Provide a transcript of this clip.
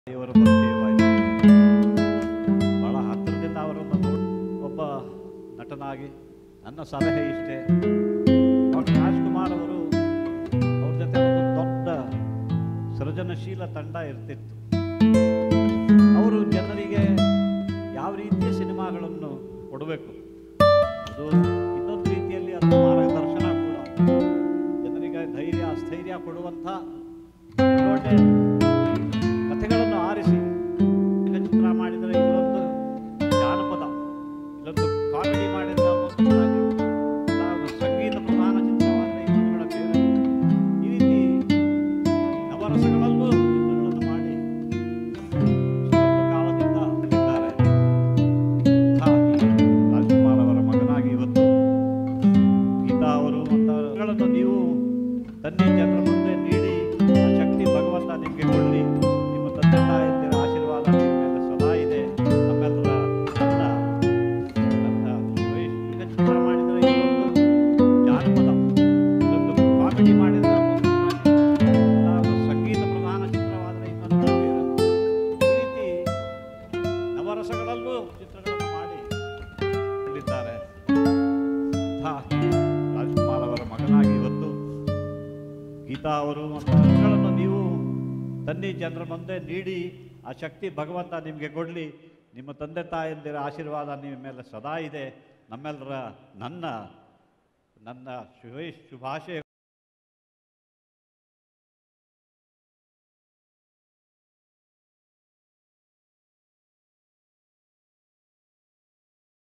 ಇವರ ಪರಿಚಯವಾಯಿತು. ಬಹಳ ಹತ್ತಿರದಿಂದ ಅವರನ್ನು ನೋಡಿ ಒಬ್ಬ ನಟನಾಗಿ ನನ್ನ ಸಲಹೆ ಇಷ್ಟೇ, ಡಾಕ್ಟರ್ ರಾಜ್ಕುಮಾರ್ ಅವರು ಅವ್ರ ಜೊತೆ ಒಂದು ದೊಡ್ಡ ಸೃಜನಶೀಲ ತಂಡ ಇರ್ತಿತ್ತು. ಅವರು ಜನರಿಗೆ ಯಾವ ರೀತಿಯ ಸಿನಿಮಾಗಳನ್ನು ಕೊಡಬೇಕು, ಅದು ಇನ್ನೊಂದು ರೀತಿಯಲ್ಲಿ ಅದು ಮಾರ್ಗದರ್ಶನ ಕೂಡ, ಜನರಿಗೆ ಧೈರ್ಯ ಅಸ್ಥೈರ್ಯ ಕೊಡುವಂಥ ಒಳ್ಳೆ ಕಥೆಗಳನ್ನು ಆರಿಸಿ ಚಿತ್ರ ಮಾಡಿದರೆ, ಇಲ್ಲೊಂದು ಜಾನಪದ, ಇಲ್ಲೊಂದು ಕಾಮಿಡಿ ಮಾಡಿದರೆ, ಸಂಗೀತ ಪ್ರಧಾನ ಚಿತ್ರವಾದರೆ ಇನ್ನೊಂದುಗಳ ಬೇರೆ, ಈ ರೀತಿ ನವರಸಗಳಲ್ಲೂ ಚಿತ್ರಗಳನ್ನು ಮಾಡಿ ಕಾಲದಿಂದ ಇದ್ದಾರೆ. ರಾಜ್ಕುಮಾರ್ ಅವರ ಮಗನಾಗಿ ಇವತ್ತು ಗೀತಾ ಅವರು ಗಳನ್ನು ನೀವು ತನ್ನಿ ಜನರ ಮುಂದೆ ನೀಡಿ, ಆ ಶಕ್ತಿ ಭಗವಂತ ನಿಮಗೆ ಕೊಡಲಿ. ನಿಮ್ಮ ತಂದೆ ತಾಯಿಯರ ಆಶೀರ್ವಾದ ನಿಮ್ಮೆಲ್ಲ ಸದಾ ಇದೆ. ನಮ್ಮೆಲ್ಲರ ನನ್ನ ಚಿತ್ರ ಮಾಡಿದರೆ ಇನ್ನೊಂದು ಜಾನಪದ, ಇನ್ನೊಂದು ಕಾಮಿಡಿ ಮಾಡಿದರೆ, ಸಂಗೀತ ಪ್ರಧಾನ ಚಿತ್ರವಾದರೆ ಇನ್ನೊಂದು ಬೇರೆ, ಈ ರೀತಿ ನವರಸಗಳಲ್ಲೂ ಚಿತ್ರಗಳನ್ನು ಮಾಡಿ ಇಲ್ಲಿದ್ದಾರೆ. ರಾಜ್ಕುಮಾರ್ ಅವರ ಮಗನಾಗಿ ಇವತ್ತು ಗೀತಾ ಅವರು ಗಳನ್ನು ನೀವು ತನ್ನಿ ಜನರ ಮುಂದೆ ನೀಡಿ, ಆ ಶಕ್ತಿ ಭಗವಂತ ನಿಮಗೆ ಕೊಡಲಿ. ನಿಮ್ಮ ತಂದೆ ತಾಯಿಯಂದಿರ ಆಶೀರ್ವಾದ ನಿಮ್ಮ ಮೇಲೆ ಸದಾ ಇದೆ. ನಮ್ಮೆಲ್ಲರ ನನ್ನ ಶುಭಾಶಯ.